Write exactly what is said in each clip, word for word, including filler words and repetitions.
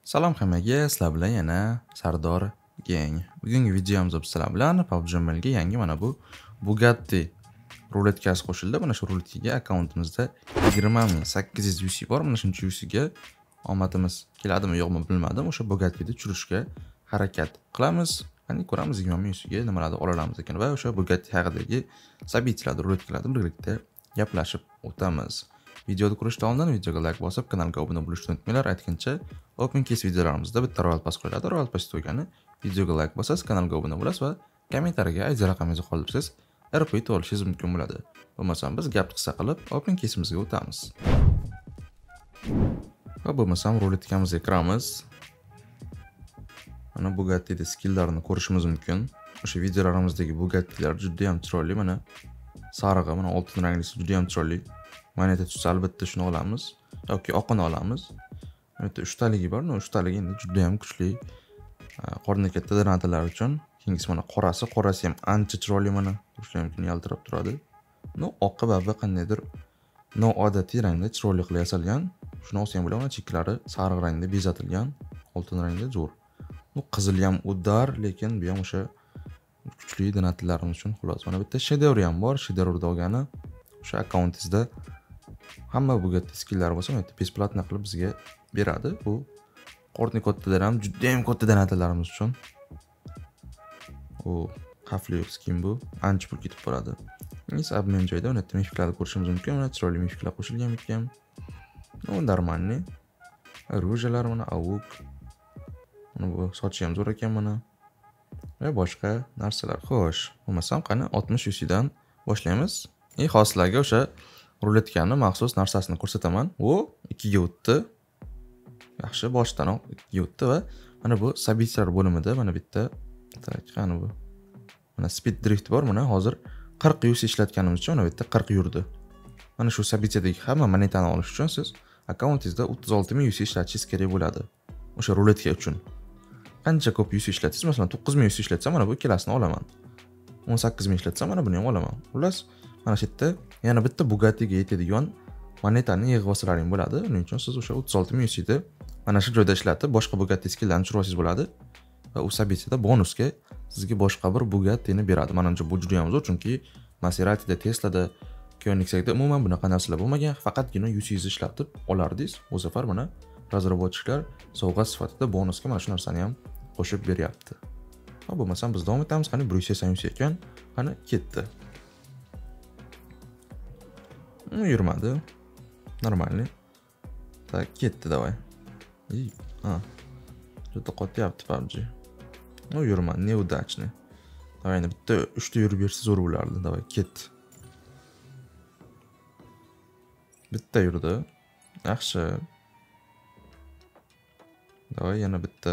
Salom hammaga, sizlar bilan yana Sardor Gang. Bugungi videomizda sizlar bilan P U B G Mobile'ga yangi mana bu Bugatti ruletkasi qo'shildi. Mana shu ruletkaga akkauntimizda yigirma ming sakkiz yuz U C bor. Mana shuncha U C ga omadimiz keladimi yo'qmi bilmadim. O'sha Bugatti'ni tushirishga harakat qilamiz. Qani ko'ramiz yigirma ming U C ga nimalarni ola olamiz ekan va o'sha Bugatti haqidagi sabitlarni, ruletkalarni birgalikda gaplashib o'tamiz. Videoni ko'rishdan oldin videoga like bosib, kanalga obuna bo'lishni unutmanglar. Aytgancha, Open Case videolarimizda bitta royal pass qo'yiladi. Royal pass to'ygani videoga like bosasiz, kanalga obuna bo'lasiz va kommentariyaga I D raqamingizni qoldirsangiz, R P olishingiz mumkin bo'ladi. Bo'lmasam biz gap qissa qilib Open Case'imizga o'tamiz. Va bo'lmasam ruletkamizga kiramiz. Mana Bugatti'da skilllarni ko'rishimiz mumkin. O'sha videolarimizdagi Bugatti'lar juda ham chiroyli. Mana sarig'i, mana oltin ranglisi juda ham chiroyli. Moneta tutsa albatta shuni olamiz yoki oqini olamiz. Mana uchtaligi bor, uchtaligi endi juda ham kuchli. Qorni katta donatalar uchun. Keyingisi mana qorasi, qorasi ham ancha chiroyli mana. Ko'rishlar mumkin, yaltirab turadi. No, oqi va qandaydir noodatiy rangda chiroyli qilib yasalgan. Shuni olsa ham bo'ladi, mana cheklari sariq rangda bezatilgan, oltin rangda zo'r. Bu qizil ham udar, lekin bu ham o'sha kuchli donatlarimiz uchun xolos. Mana bitta shedevr ham bor. Shedevr olgani o'sha akkauntingizda hamma Bugatti skilllar bo'lsa, mana besplatno qilib bizga beradi. Bu qorni kattalar ham juda ham katta donatlarimiz uchun. O xavfli skin bu, ancha pul ketib qoladi. Neyse, abmen joyda uni mifklarni ko'rishimiz mumkin. Mana chiroyli mifklar qo'shilgan ekan. No, normalniy. Rujalar mana avuk. Mana bu sochi ham zo'r ekan mana. Va boshqa narsalar. Xo'sh, bo'lmasam qani oltmish U C dan boshlaymiz. Eng xoslarga o'sha ruletkani maxsus narsasini ko'rsataman. O ikki ga o'tdi. Yaxshi, boshdanoq ikki ga o'tdi va mana bu sabitlar bo'limida mana bitta qani bu. Mana speed drift bor, mana hozir qirq U C ishlatganimiz uchun mana bitta qirq yurdi. Mana shu sabitdagi hamma monetani olish uchun siz akkauntingizda o'ttiz olti ming U C ishlatishingiz kerak bo'ladi. O'sha ruletka uchun. Qancha ko'p U C ishlatsangiz, masalan to'qqiz ming U C ishlatsam, mana bu ikkalasini olaman. o'n sakkiz ming ishlatsam, mana buni ham olaman. Xullas, mana shu yerda yana bitta Bugatti'ga yetadigan monetani yig'ib olsalaring bo'ladi. Uning uchun siz o'sha o'ttiz olti ming U C ni mana shu joyda ishlatib, boshqa Bugatti skilllarni tushirsangiz bo'ladi va u sabitda bonusga sizga boshqa bir Bugatti'ni beradi. Menimcha bu juda ham zo'r, chunki Maserati'da, Tesla'da, Koenigsegg'da umuman bunaqa narsalar bo'lmagan. Faqatgina U C ni ishlatib olardingiz. Bu safar mana razraботчиклар sovg'a sifatida bonusga mana shu narsani ham qo'shib beryapti. Ha, bo'lmasam biz davom etamiz. Qani bir yuz sakson U C ekan, qani ketdi. Yurmadi. Normalniy. Tak, ketdi, davay. И, ha. Juda qotyapti P U B G. No, yurmadi, neudachni. Davay, bitta uch ta yurib bersa zo'r bo'lardi. Davay, ketdi. Bitta yurdi. Yaxshi. Davay, yana bitta.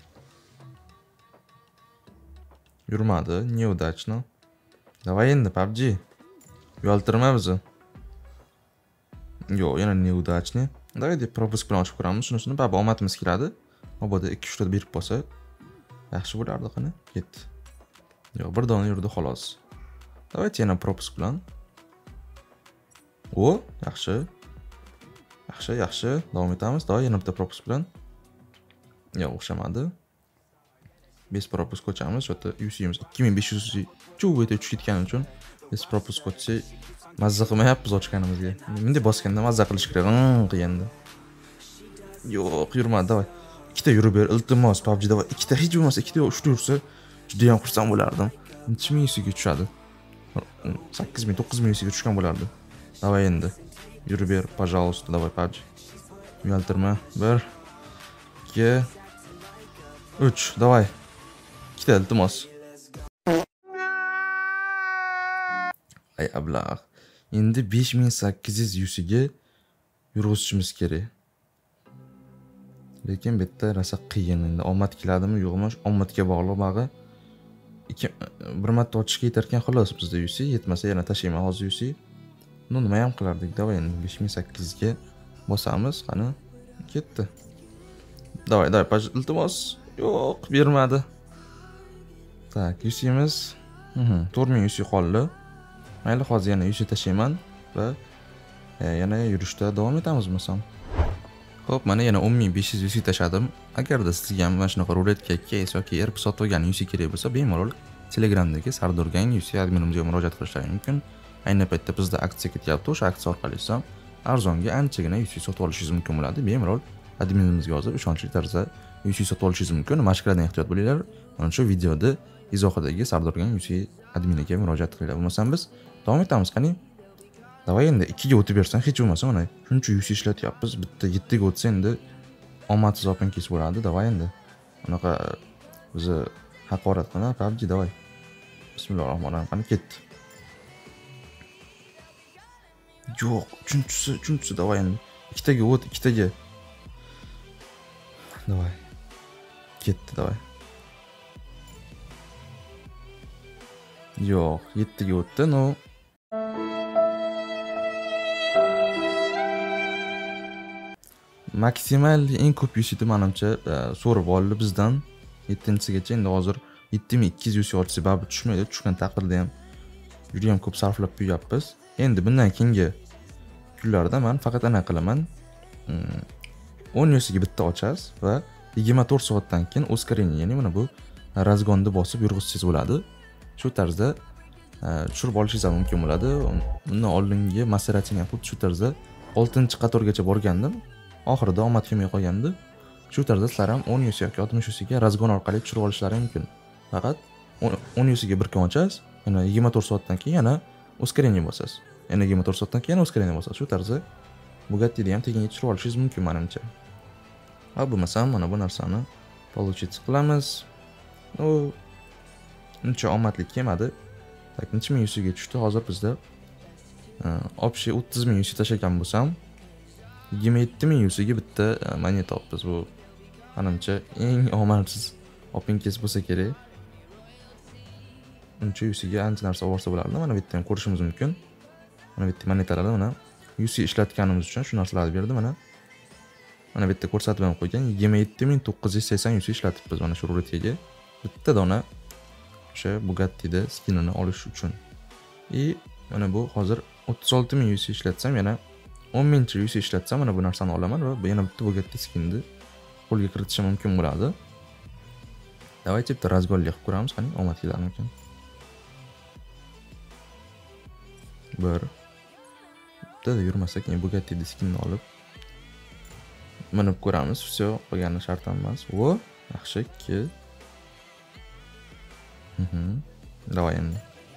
Yurmadi, neudachni. Davay endi P U B G. Uyaltirma bizni. Yo'q, yana neudachni. Davay deb propisk bilan ochib ko'ramiz. Shunisini baba omadimiz keladi. Mabodo ikki uch ta berib bo'lsa, yaxshi bo'lardi qani. Ketdi. Yo'q, bir dona yurdi xolos. Davay yana propisk bilan. O, yaxshi. Yaxshi, yaxshi. Davom etamiz. Davay yana bitta propisk bilan. Yo'q, o'xshamadi. besh propisk ko'chamiz. Shu yerda U C'miz ikki ming besh yuz U C chuv etib tushib ketgani uchun besh propisk ko'chsak mazza qilmayapmiz ochganimizga. Bunday bosganda mazza qilish kerak, qilganda. Yo'q, yurmadi, davay. Ikkita yurib ber, iltimos P U B G davay. Ikkita hech bo'lmasa ikkita yo uch ta yursa, juda ham xursand bo'lardim. necha ming U C ga tushadi? sakkiz ming, to'qqiz ming U C ga tushgan bo'lardi. Davay endi. Yurib ber, пожалуйста, davay P U B G. Uyaltirma. bir, ikki, uch, davay. Ikkita iltimos. Ay ablah. Endi besh ming sakkiz yuz U C ga yurg'izishimiz kerak. Lekin bitta narsa qiyin endi. Omad keladimi, yo'qmi? Omadga bog'liq bag'i. ikki bir marta ochishga yetarkan xolos bizda U C, yetmasa yana tashlayman hozir U C. Buni nima ham qilardik? Davay endi besh ming sakkiz ga bosamiz, qani ketdi. Davay, davay, paj iltimos. Yo'q, bermadi. Tak, U C'miz, mhm, to'rt ming U C qoldi. Mayli, hozir yana U C tashlayman va yana yurishda davom etamiz bo'lsam. Xo'p, mana yana o'n ming besh yuz U C tashadim. Agarda sizga ham mana shunaqa ruletka case yoki AirPod sotib olgan U C kerak bo'lsa, bemalol Telegramdagi Sardorgang U C adminimizga murojaat qilishlaring mumkin. Ayni paytda bizda aksiya ketyapti. O'sha aksiya orqali esa arzonga anchagina U C sotib olishingiz mumkin bo'ladi. Bemalol adminimizga yozib, ishonchli tarzda U C sotib olishingiz mumkin. Mashqlardan ehtiyot bo'linglar. Mana shu videoda izohidagi Sardorgang U C adminiga murojaat qilinglar. Bo'lmasam biz davom etamiz, qani. Davay endi ikkiga o'tib bersan, hech bo'lmasa mana shuncha U C ishlatyapmiz. Bitta yettiga o'tsa endi omadsiz opinkis bo'ladi. Davay endi. Unaqa bizni haqorat qilma, P U B G davay. Bismillahirrohmanirrohim. Qani ketdi. Yo'q, uchinchisi, uchinchisi davay endi. Ikkitaga o't, ikkitaga. Davay. Ketdi davay. Yo'q, yettiga o'tdi, no. Maksimal eng ko'p U C ni menimcha so'rib oldi bizdan. yettinchisigacha endi hozir yetti ming ikki yuz U C olsa baribir tushmaydi. Tushgan taqdirda ham juda ham ko'p sarflab qo'yapmiz. Endi bundan keyingi kunlarda men faqat ana qilaman. o'n U C ga bitta ochasiz va yigirma to'rt soatdan keyin ускорение, ya'ni mana bu razgonni bosib yurg'izsangiz bo'ladi. Shu tarzda tushirib olishingiz mumkin bo'ladi. Bundan oldingi Maserati'ni ham xuddi shu tarzda oltinchi qatorgacha borgandim. Oxirida omad kelmay qolgandi. Shu tarzda sizlar ham o'n U C yoki oltmish U C ga razgon orqali tushirib olishlaring mumkin. Faqat o'n U C ga bir kun ochasiz, yana yigirma to'rt soatdan keyin yana ускорение bosasiz. Yana yigirma to'rt soatdan keyin ускорение bosasiz. Shu tarzda Bugatti'ni ham teginga tushirib olishingiz mumkin menimcha. Ha, bo'lmasam mana bu narsani получить qilamiz. U uncha omadli kelmadi. Tak, necha ming U C ga tushdi hozir bizda? Общий o'ttiz ming U C tashagan bo'lsam, yigirma yetti ming U C ga bitta moneta olibmiz. Bu menimcha eng omadsiz opinkes bo'lsa kerak. Uncha U C ga ancha narsa olsa bo'lardi. Mana bu yerda ham ko'rishimiz mumkin. Mana bu yerda monetalarda mana U C ishlatganimiz uchun shu narsalarni berdi mana. Mana bu yerda ko'rsatib ham qo'ygan yigirma yetti ming to'qqiz yuz sakson U C ishlatibmiz mana shu ruletkaga. Bitta dona o'sha Bugatti'da skinini olish uchun. И mana bu hozir o'ttiz olti ming U C ishlatsam, yana o'n mingcha U C ishlatsam mana bu narsani olaman va yana bitta Bugatti skinni qo'lga kiritishim mumkin bo'ladi. Давайте bitta razgonli qilib ko'ramiz, qani omad kelarmikin. bir Bitta yurmasa keyin Bugatti skinni olib minib ko'ramiz. Все, qolgani shart emas. Vo, yaxshi ikki. Mhm. Davay endi.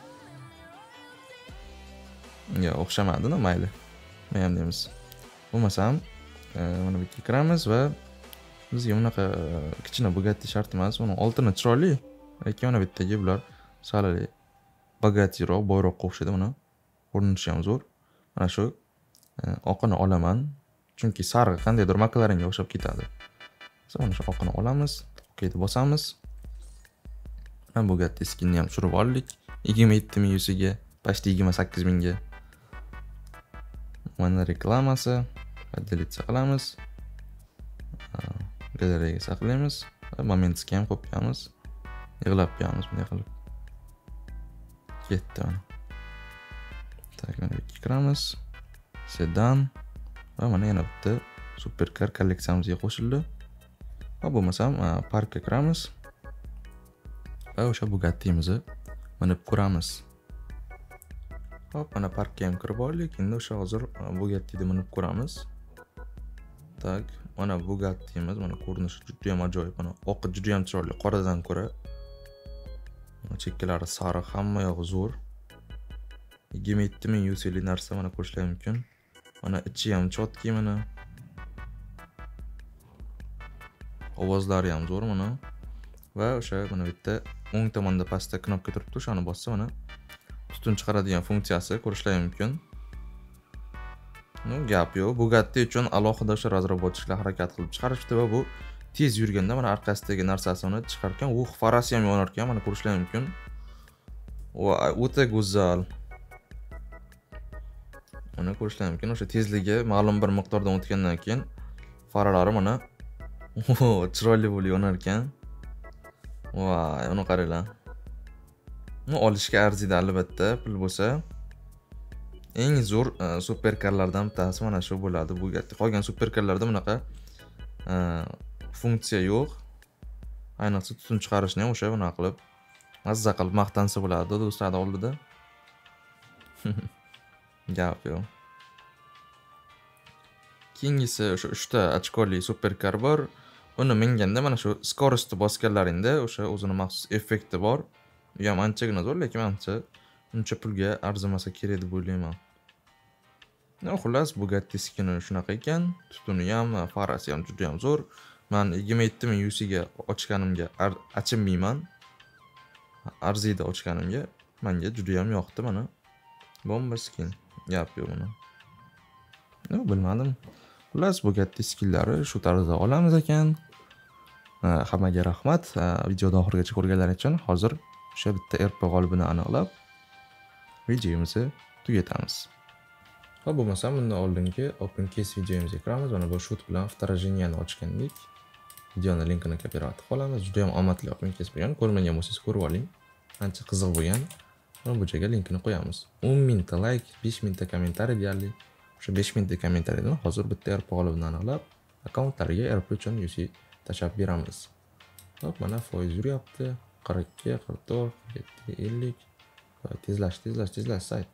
Ya, o'xshamadi-da, mayli. Men ham deymiz. Bo'lmasam, mana bu yerga kiramiz va bizga bunaqa kichkina Bugatti shart emas. Uni oltini chiroyli, lekin mana bu yerdagi bular salali Bugattiroq, boyroqqa o'xshaydi buni. Ko'rinishi ham zo'r. Mana shu oqini olaman. Chunki sarg'i qandaydir makalaringa o'xshab ketadi. Mana shu oqini olamiz, okeyni bosamiz. Mana Bugatti skinni ham tushirib oldik. yigirma yetti ming U C ga, почти yigirma sakkiz ming ga. Mana reklamasi, delete qilamiz. Galeriyaga saqlaymiz va momentga ham qo'yib qo'yamiz. Yig'lab qo'yamiz bunday qilib. Ketdi mana. Tak, mana bu yerga kiramiz. Sedan va mana yana bitta superkar kolleksiyamizga qo'shildi. Va bo'lmasam, parkka kiramiz. Va o'sha Bugattimizni minib ko'ramiz. Hop, mana parkka ham kirib oldik. Endi o'sha hozir Bugattini minib ko'ramiz. Tak, mana Bugattimiz, mana ko'rinishi juda ham ajoyib. Mana oqi juda ham chiroyli, qoradan ko'ra. Mana chekkalari sariq, hamma yog'i zo'r. yigirma yetti ming U C li narsa mana ko'rishlar mumkin. Mana ichi ham chotki mana. Ovozlari ham zo'r mana. Va o'sha mana bu yerda o'ng tomonda pastda knopka turibdi, o'shani bossa mana tutun chiqaradigan funksiyasi ko'rishlar mumkin. No, gap yo'q. Bugatti uchun alohida o'sha razraботчиклар harakat qilib chiqarishdi va bu tez yurganda mana orqasidagi narsasini chiqargan, u farasi ham yonar ekan, mana ko'rishlar mumkin. Va o'ta go'zal. Mana ko'rishlar mumkin. O'sha tezligi ma'lum bir miqdordan o'tgandan keyin faralari mana chiroyli bo'lib yonar ekan. Voy, uni qaranglar. Uni olishga arziydi albatta, pul bo'lsa. eng zo'r superkarlardan bittasi mana shu bo'ladi. Bu qolgan superkarlarda bunaqa funksiya yo'q. Ayniqsa tutun chiqarishni ham o'sha bunaqa qilib mazza qilib maqtansa bo'ladi do'stlar oldida. Gap yo'q. Keyingisi o'sha uchta ochkoli superkar bor. Uni minganda mana shu skorosti bosganlaringda o'sha o'zini maxsus effekti bor. Bu ham anchagina zo'r, lekin menimcha uncha pulga arzimasa kerak deb o'ylayman. No, xullas Bugatti skini shunaqa ekan. Tutuni ham, farasi ham juda ham zo'r. Men yigirma yetti ming U C ga ochganimga achinmayman. Arziydi ochganimga. Menga juda ham yoqdi mana. Bomba skin. Gap yo'q buni. No, bilmadim. Xullas Bugatti skinlari shu tarzda olamiz ekan. Hammaga rahmat. Videoni oxirigacha ko'rganlar uchun hozir o'sha bitta R P g'olibini aniqlab videomizni tugatamiz. Xo'p, bo'lmasa bundan oldingi open case videomizga kiramiz. Mana bu shut bilan вторженияni ochgandik. Videoni linkini keltirib qolamiz. Juda ham omadli open case bo'lgan. Ko'rmagan bo'lsangiz ko'rib oling. Ancha qiziq bo'lgan. Mana bu joyga linkini qo'yamiz. o'n mingta like, besh mingta kommentariy deyarli. O'sha besh mingta kommentariydan hozir bitta R P g'olibini aniqlab, akkauntlariga R P uchun U C tashab beramiz. Xo'p, mana foiz yuryapti. qirq ikki, qirq to'rt, qirq yetti, ellik. Tezlash, tezlash, tezlash sayt.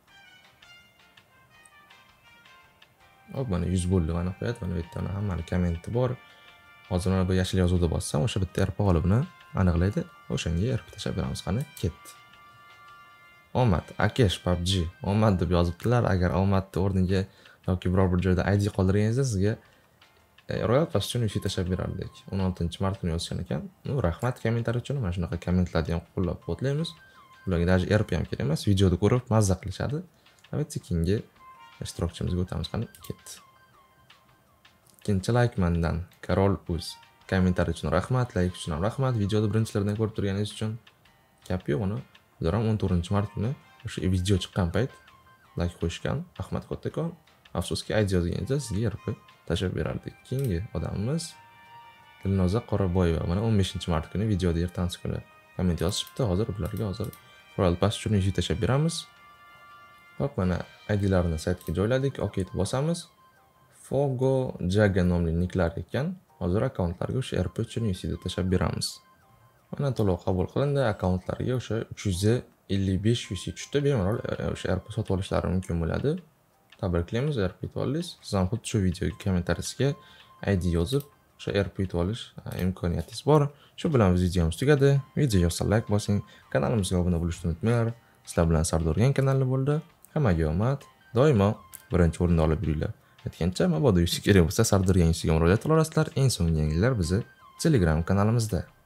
Hop, mana yuz bo'ldi mana qo'yadi. Mana bu yerda hammani kommenti bor. Hozir mana bu yashil yozuvni bossam, o'sha bitta R P g'olibini aniqlaydi. O'shanga R P tashab beramiz. Qani, ketdi. Omad, Akesh P U B G omad deb yozibdilar. Agar omadni o'rniga yoki biror bir joyda I D qoldirganingizda sizga royal pass uchun U C tashab berardik. o'n oltinchi mart kuni yozgan ekan. Nu, rahmat kommentariy uchun. Mana shunaqa kommentlarni ham qo'llab-quvvatlaymiz. Ularga даже R P ham kerak emas, videoni ko'rib mazza qilishadi. Albatta keyingi ishtirokchimizga o'tamiz. Qani, ketdi. Ikkinchi like mendan Karol Uz. Kommentariy uchun rahmat, like uchun ham rahmat. Videoni birinchilardan ko'rib turganingiz uchun gap yo'q uni. Ular ham o'n to'rtinchi mart kuni o'sha video chiqqan payt like qo'yishgan. Rahmat kattakon. Afsuski I D yozganingizda sizga R P tashab berardik. Keyingi odamimiz Dilnoza Qoraboyeva. Mana o'n beshinchi mart kuni videoda ertangi kuni komment yozishibdi. Hozir ularga hozir royal pass uchun U C tashab beramiz. Hop, mana I D'larni saytga joyladik. OK deb bosamiz. Fogo Jaga nomli nicklar ekan. Hozir akkauntlarga o'sha R P uchun U C da tashab beramiz. Mana to'lov qabul qilindi. Akkauntlarga o'sha uch yuz ellik besh U C tushdi. Bemalol o'sha R P sotib olishlari mumkin bo'ladi. Tabriklaymiz, R P yutib oldingiz. Siz ham xuddi shu videoga kommentariyasiga I D yozib, o'sha R P yutib olish imkoniyatingiz bor. Shu bilan videomiz tugadi. Video yoqsa like bosing, kanalimizga obuna bo'lishni unutmanglar. Sizlar bilan Sardorgan kanali bo'ldi. Hammaga omad, doimo birinchi o'rinda olib yuringlar. Aytgancha, mabodo U C kerak bo'lsa Sardorgan U C ga murojaat qilasizlar. Eng so'nggi yangiliklar bizni Telegram kanalimizda.